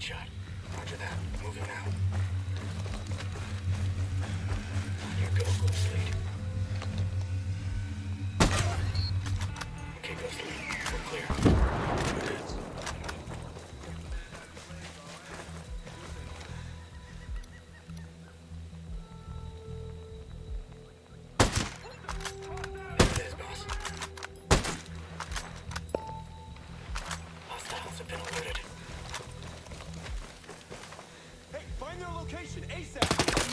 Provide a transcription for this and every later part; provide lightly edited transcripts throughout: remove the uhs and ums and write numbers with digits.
shot. Roger that. Moving now. On your go, Ghost Lead. Okay, Ghost Lead. We're clear. We're good. There it is, boss. Hostiles have been alerted. Hey, find their location ASAP!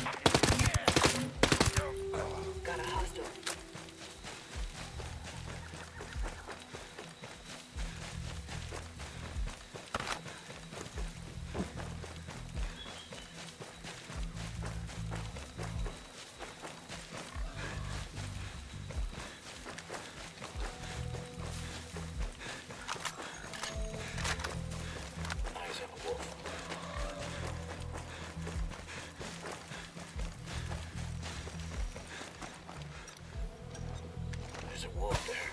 Got a hostile. Eyes on a wolf. There's a wolf there.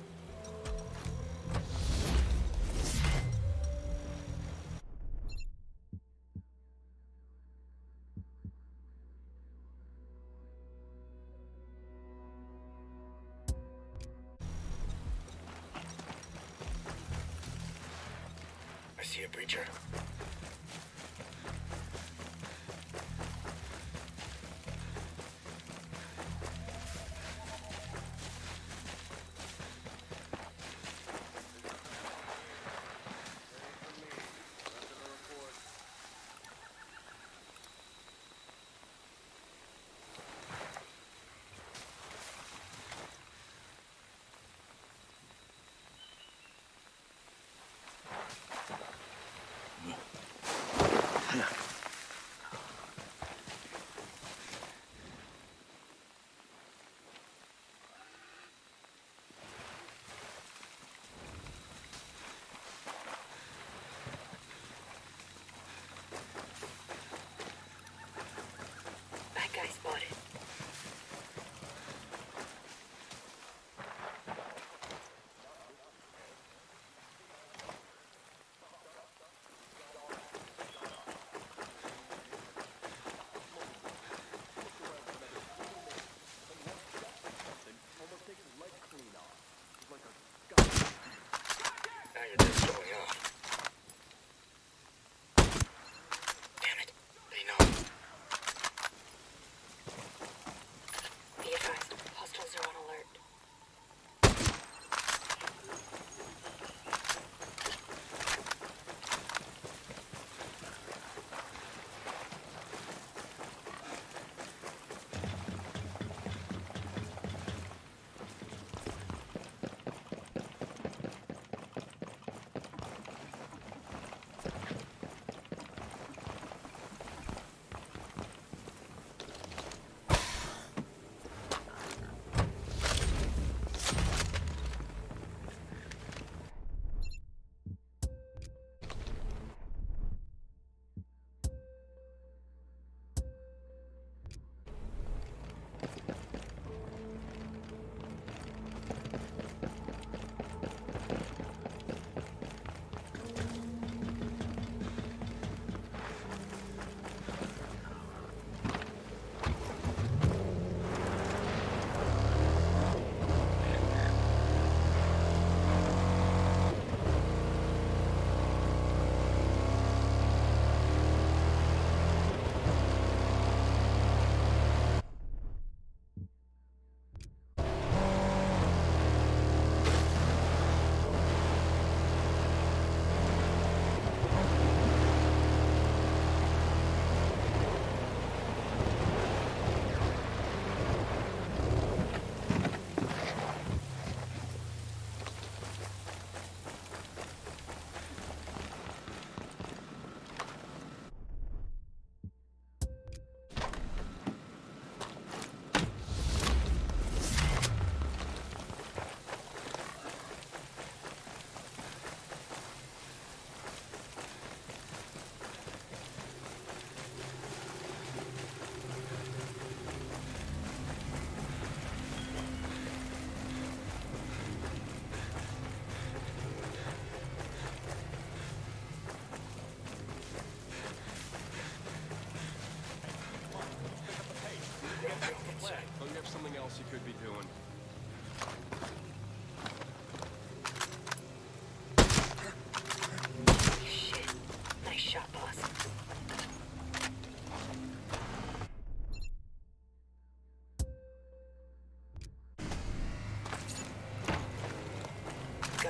I see a breacher. That guy spotted. Now you're just showing off. Damn it. They know. Be advised, hostiles are on alert.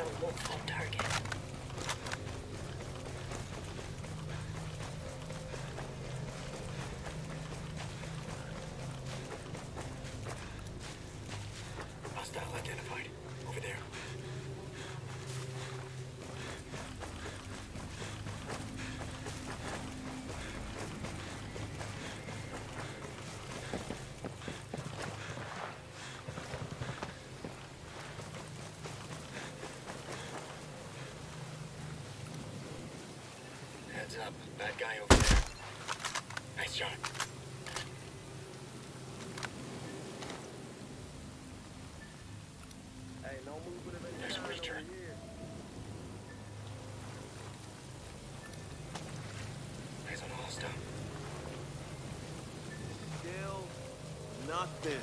a wolf on target. Hostile identified. Over there. Heads up. Bad guy over there. Nice shot. Hey, no movement of any There's a kind return. over here. Eyes on a hostile. Still nothing.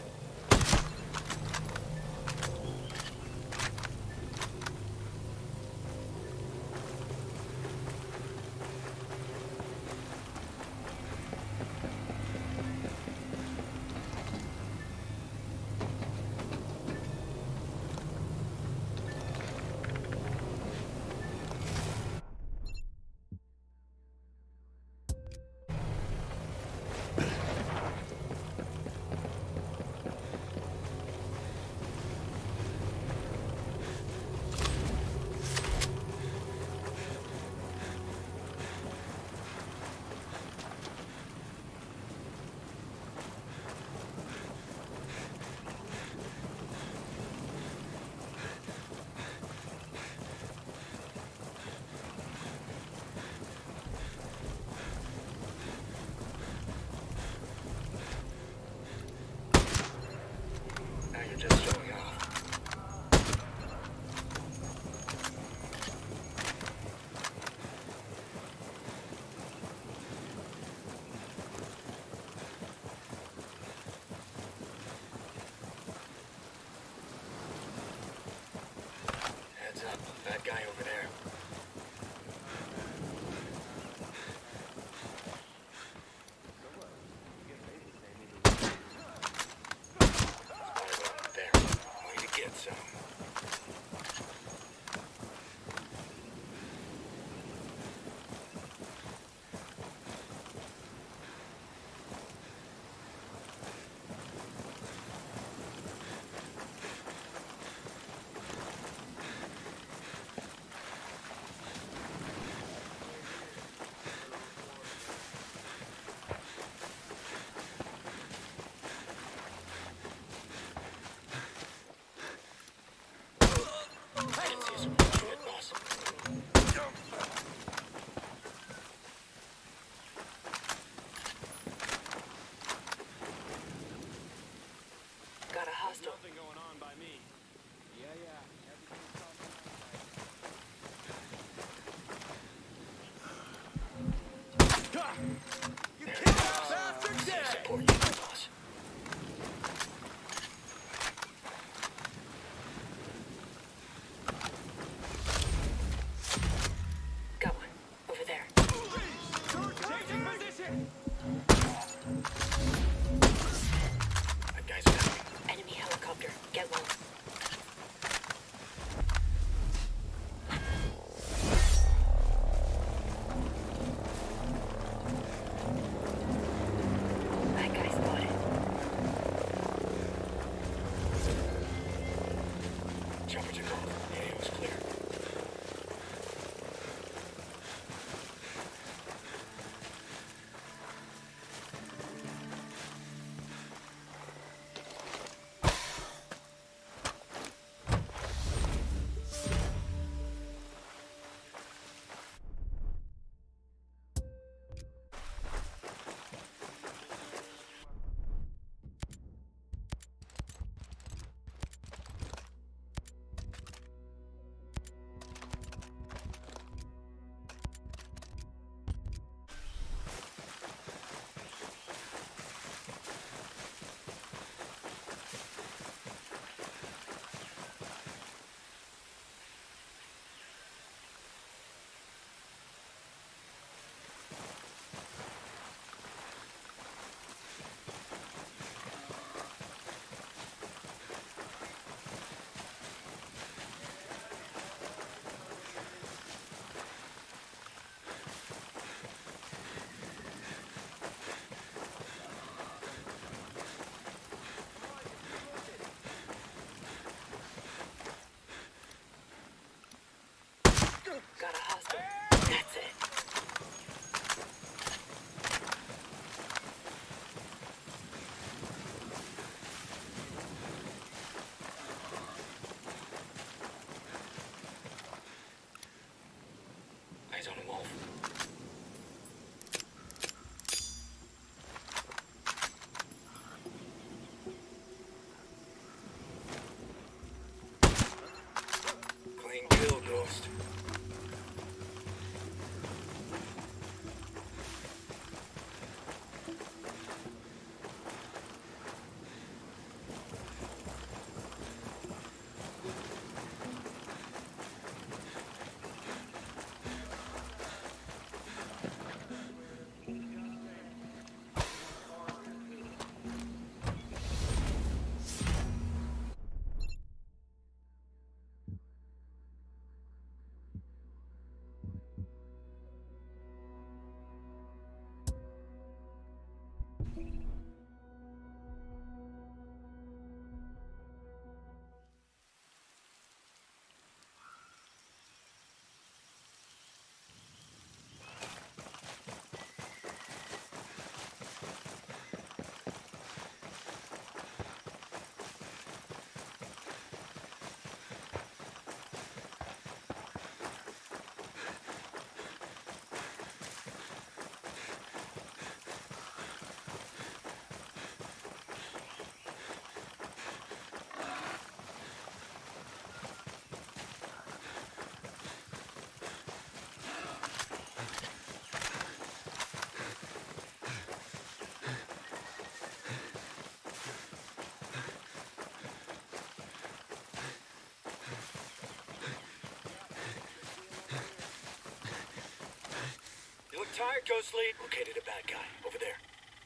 tired, Ghost Lead. Located a bad guy. Over there.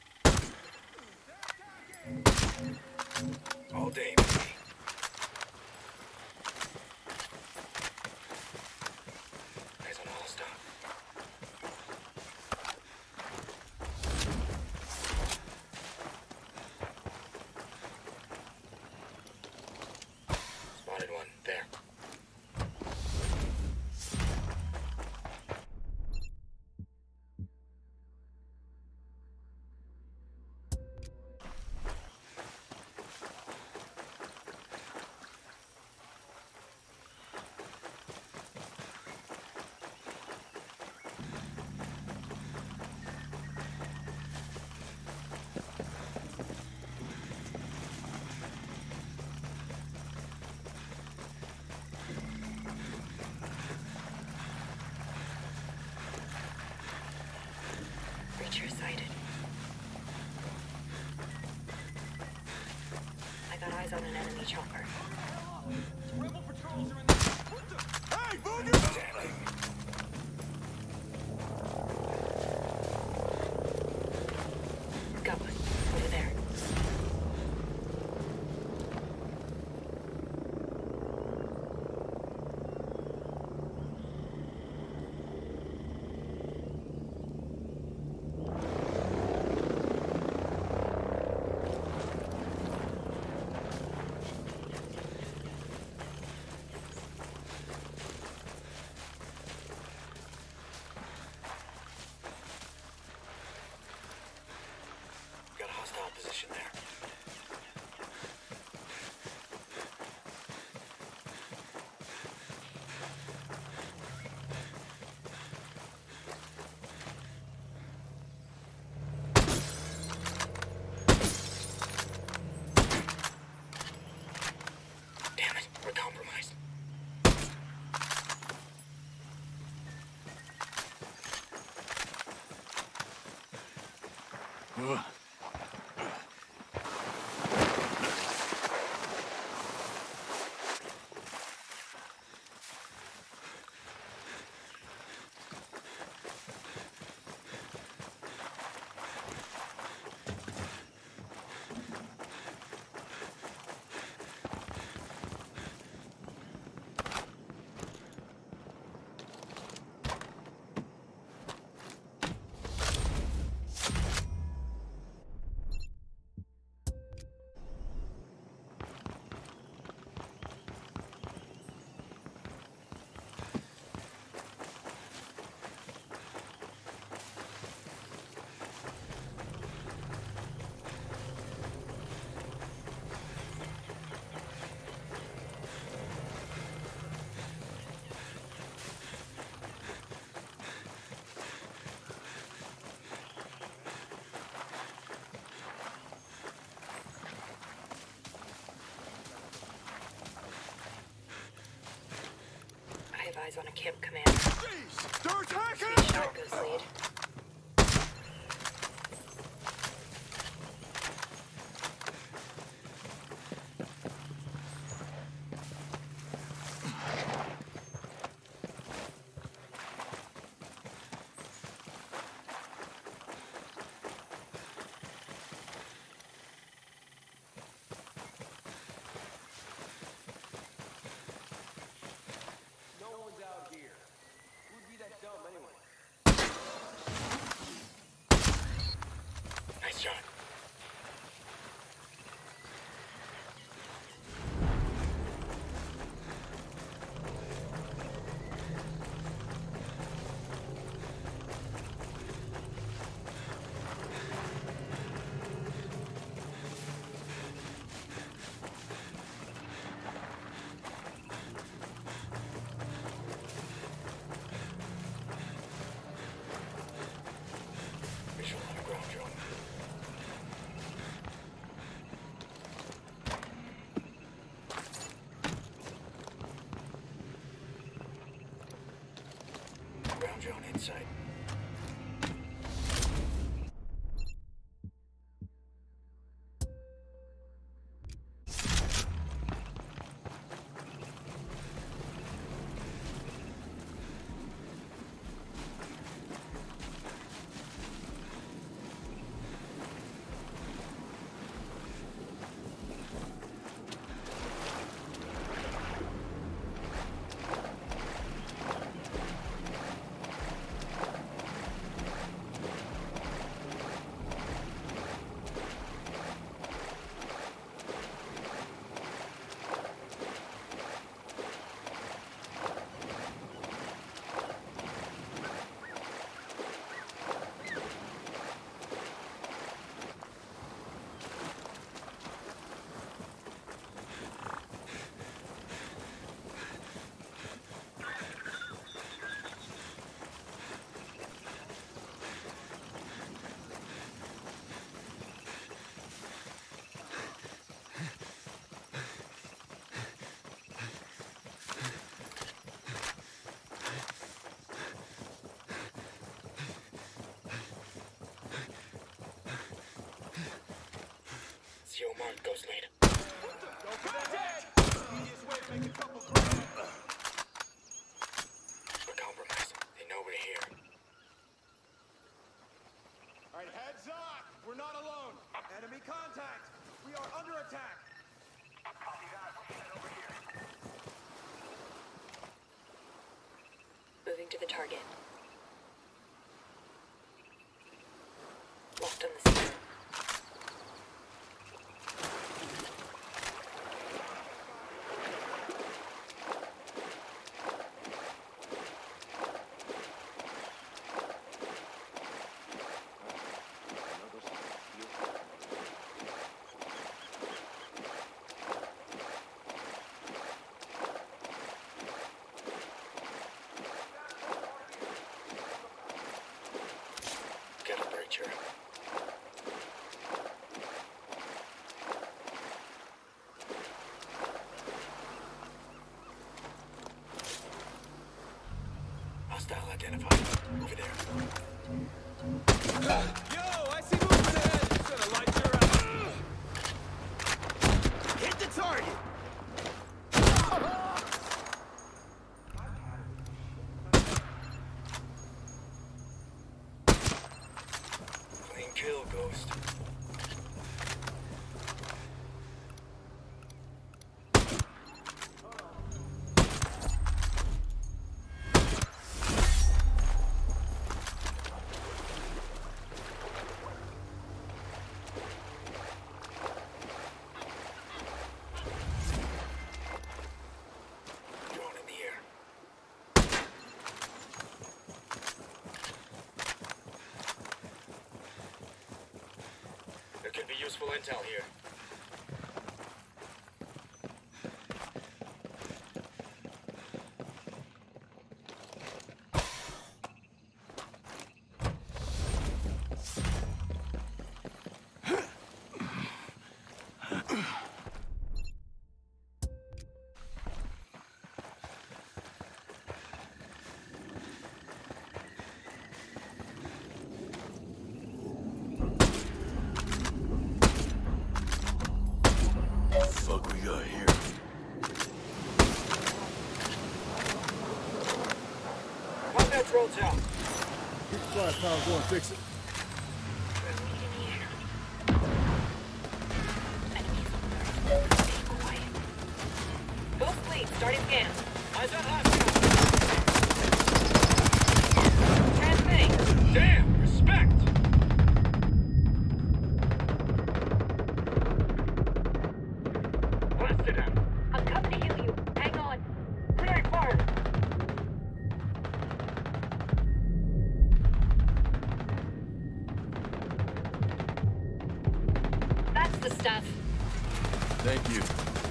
All day, baby. Eyes on a hostile. Spotted one. There. Creature sighted. I got eyes on an enemy chopper. Rebel patrols are in there. What the? Hey, Boogie! Damn it. Got one. Over there. Got a hostile position there. Damn it, we're compromised. I have eyes on a camp commander. Jeez! They're attacking! See a shot, Ghost Lead. No one's out here. Who'd be that dumb anyway? Nice shot. Visual on a ground drone. Ground drone inside. Ghost lead. Go for that dead! Easiest way to make a couple grand. We're compromised. They know we're here. Alright, heads up! We're not alone! Enemy contact! We are under attack! Copy that. We'll head over here. Moving to the target. Locked on the scene. Get a breacher. Hostile identified. Over there. Yo, I see movement ahead! It's gonna light your eye! Hit the target! Clean kill, Ghost. Drone in the air. There could be useful intel here. Fuck we got here? Combat drones out. Get the fly power, go and fix it. Drone in the air. Enemies on the right. Stay quiet. Ghost fleet, starting scan. Eyes on hostile. Transmitting. Damn! Respect! Blasted him. I'm coming to heal you. Hang on. Grenade fire! That's the stuff. Thank you.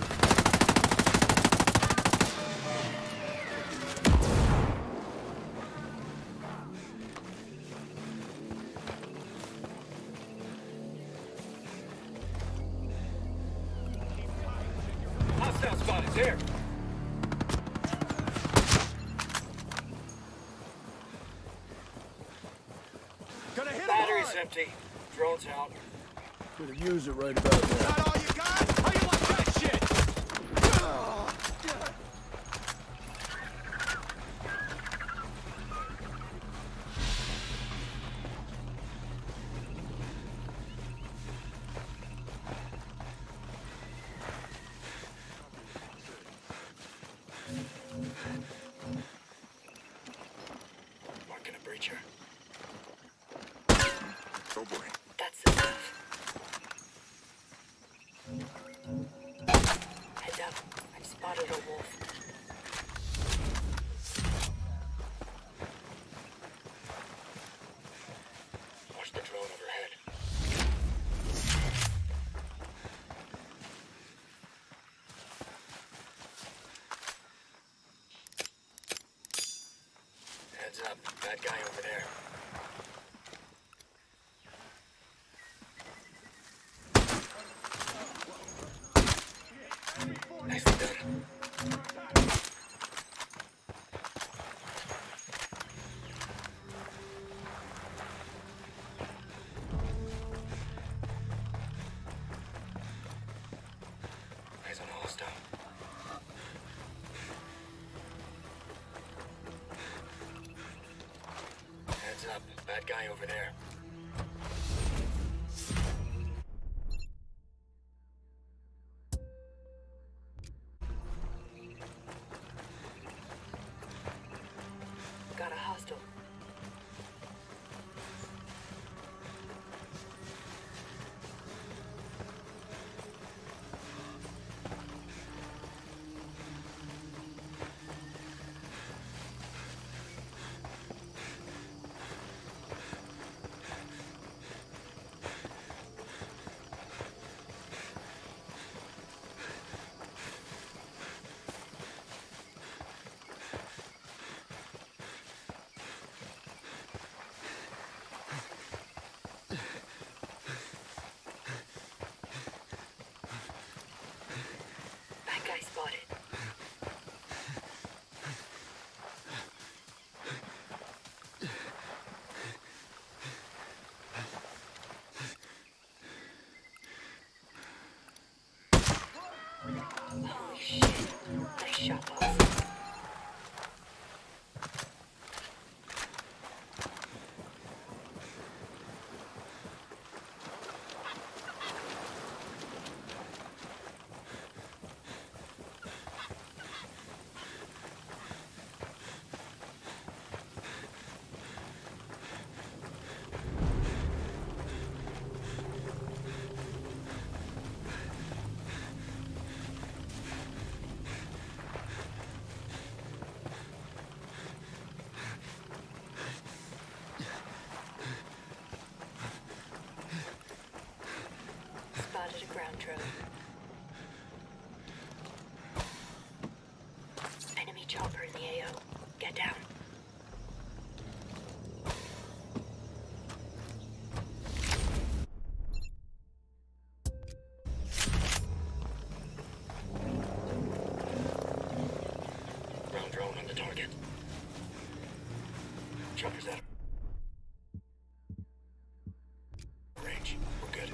Hostile spotted. There. Gonna hit him Battery's hard! empty. Drone's out. Could have used it right about now. That all you got? How you like that shit? Marking a breacher. Oh boy. That's the stuff. Heads up. I've spotted a wolf. Watch the drone overhead. Heads up. Bad guy over there. Nicely done. guy over there. Got a hostile. Guy spotted. Holy shit. Nice shot, boss. Spotted a ground drone. Enemy chopper in the AO. Get down. Ground drone on the target. Chopper's out of range. We're good.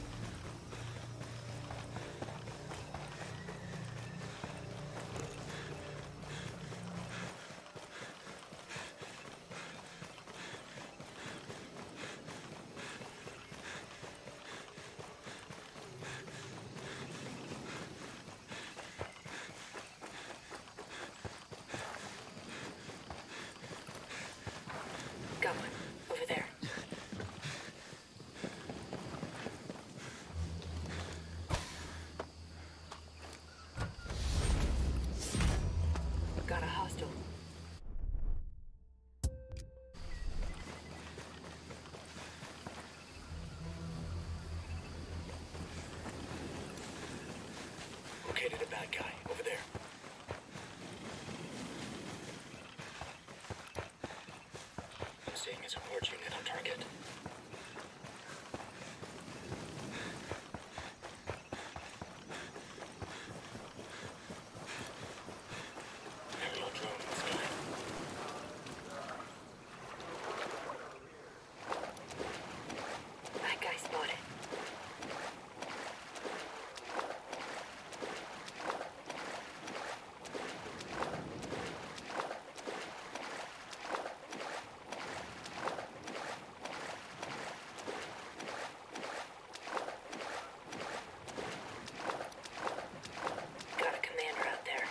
Got one. Over there. Got a hostile. Located a bad guy over there. I'm seeing a support unit on target. Aerial drone in the sky. That guy spotted. Got a commander out there.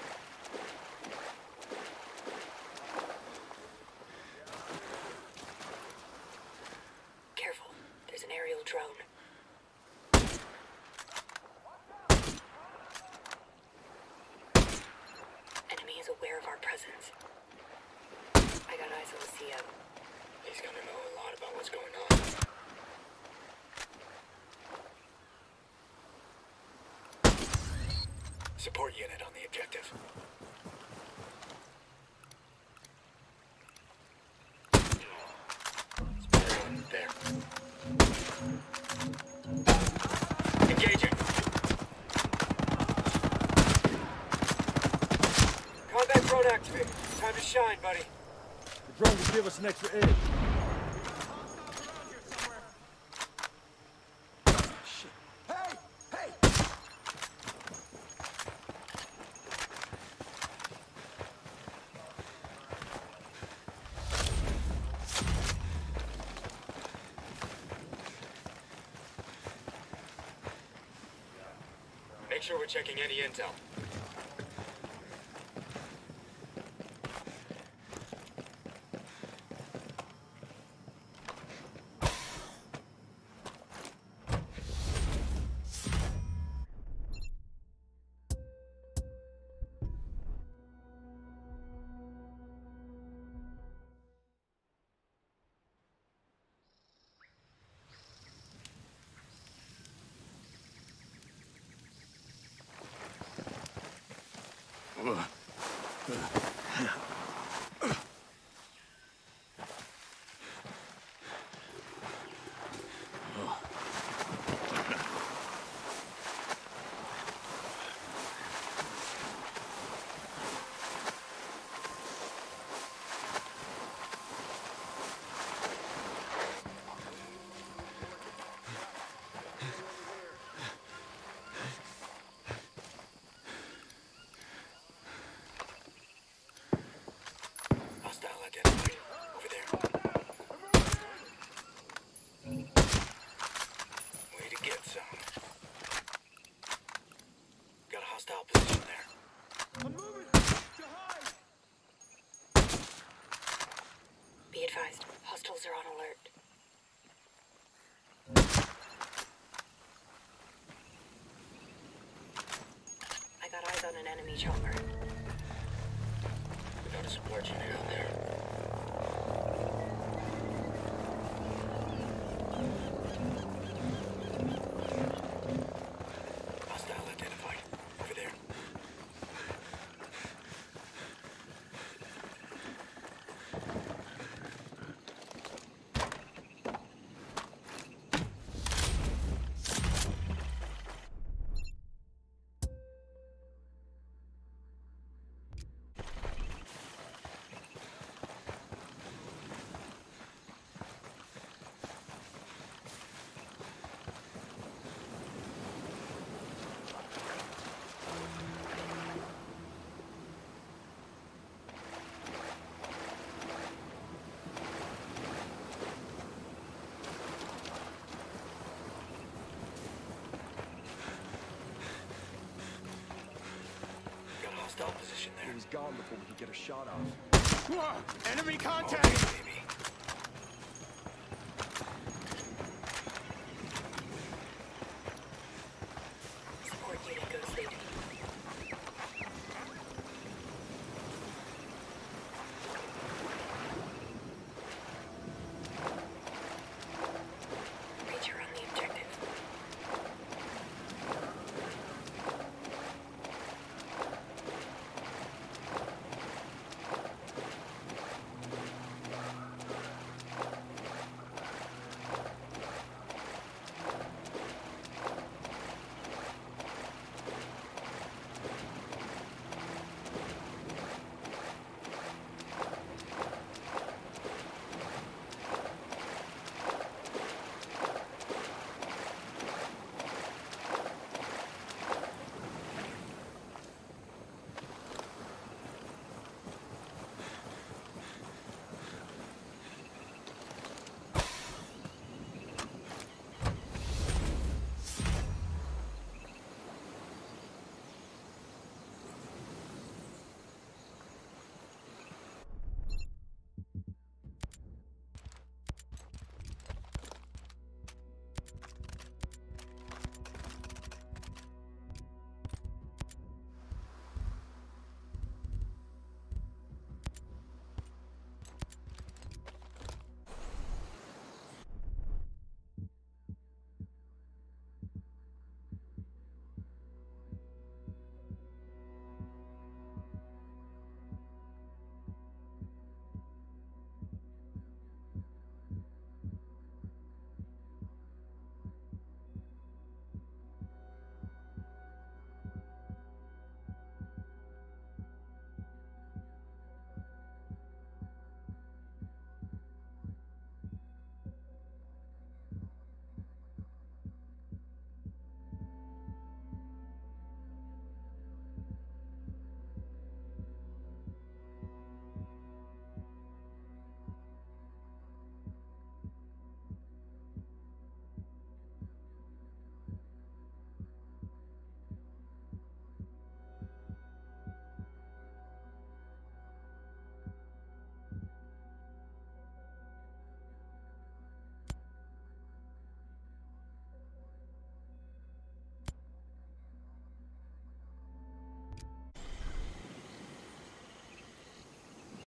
Careful. There's an aerial drone. Enemy is aware of our presence. I got eyes on the CO. He's gonna know a lot about what's going on. Support unit on the objective. Spotted one there. Engaging. Combat drone activated. Time to shine, buddy. The drone will give us an extra edge. Hey! Hey! make sure we're checking any intel. Hostile identified. Over there. Way to get some. Got a hostile position there. I'm moving! To hide! Be advised, hostiles are on alert. I got eyes on an enemy chopper. We got a support unit out there. Hostile identified. Over there. Got a hostile position there. He was gone before we could get a shot off. Enemy contact! Okay, baby.